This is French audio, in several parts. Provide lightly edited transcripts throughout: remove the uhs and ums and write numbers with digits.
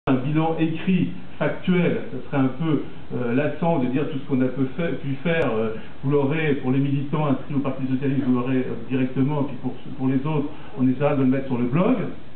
Un bilan écrit, factuel, ce serait un peu lassant de dire tout ce qu'on a pu faire. Vous l'aurez, pour les militants inscrits au Parti Socialiste, vous l'aurez directement, puis pour les autres, on essaiera de le mettre sur le blog.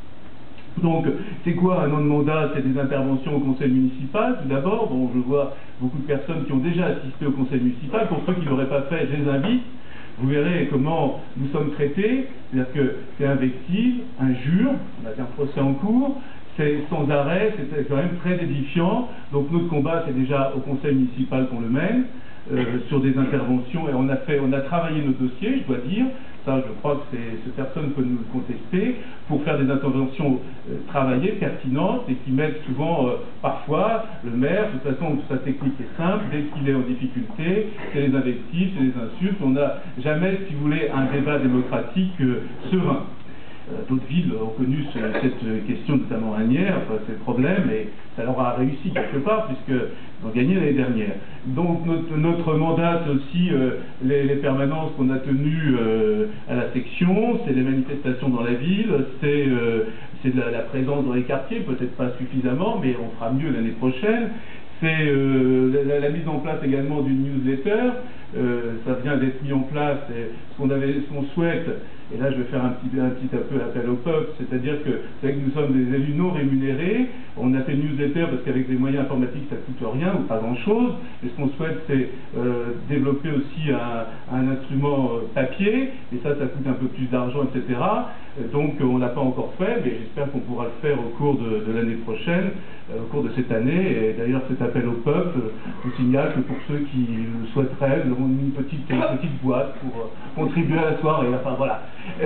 Donc, c'est quoi un an de mandat? C'est des interventions au conseil municipal, tout d'abord. Bon, je vois beaucoup de personnes qui ont déjà assisté au conseil municipal. Pour ceux qui ne l'auraient pas fait, je les invite. Vous verrez comment nous sommes traités. C'est-à-dire que c'est invective, injure, on a un procès en cours, c'est sans arrêt, c'est quand même très édifiant. Donc notre combat, c'est déjà au conseil municipal qu'on le mène, sur des interventions, et on a travaillé nos dossiers, je dois dire. Ça, je crois que personne ne peut nous le contester, pour faire des interventions travaillées, pertinentes, et qui mettent souvent, parfois, le maire, de toute façon, sa technique est simple, dès qu'il est en difficulté, c'est les invectives, c'est les insultes. On n'a jamais, si vous voulez, un débat démocratique serein. D'autres villes ont connu cette question, notamment Asnières, c'est le problème, et ça leur a réussi quelque part, puisqu'ils ont gagné l'année dernière. Donc notre mandat, c'est aussi les permanences qu'on a tenues à la section, c'est les manifestations dans la ville, c'est la présence dans les quartiers, peut-être pas suffisamment, mais on fera mieux l'année prochaine. C'est la mise en place également d'une newsletter. Ça vient d'être mis en place, ce qu'on souhaite, et là je vais faire un petit peu appel au peuple, c'est-à-dire que vous savez que nous sommes des élus non rémunérés, on a fait une newsletter parce qu'avec les moyens informatiques ça coûte rien ou pas grand-chose, et ce qu'on souhaite c'est développer aussi un instrument papier, et ça coûte un peu plus d'argent, etc. Donc on l'a pas encore fait, mais j'espère qu'on pourra le faire au cours de l'année prochaine, au cours de cette année. Et d'ailleurs cet appel au peuple vous signale que pour ceux qui le souhaiteraient, nous avons mis une petite boîte pour contribuer à la soirée. Enfin voilà.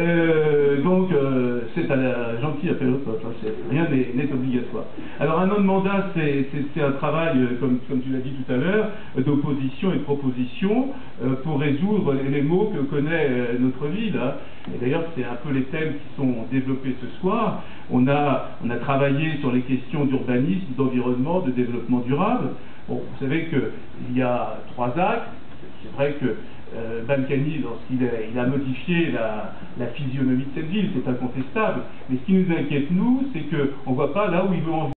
Donc c'est un gentil appel au peuple, hein, rien n'est obligatoire. Alors un an de mandat, c'est un travail, comme tu l'as dit tout à l'heure, d'opposition et de proposition pour résoudre les maux que connaît notre ville. Hein. Et d'ailleurs c'est un peu les thèmes qui sont développés ce soir. On a travaillé sur les questions d'urbanisme, d'environnement, de développement durable. Bon, vous savez qu'il y a 3 axes. C'est vrai que Balkany, lorsqu'il a modifié la physionomie de cette ville, c'est incontestable. Mais ce qui nous inquiète, nous, c'est qu'on ne voit pas là où il veut en venir.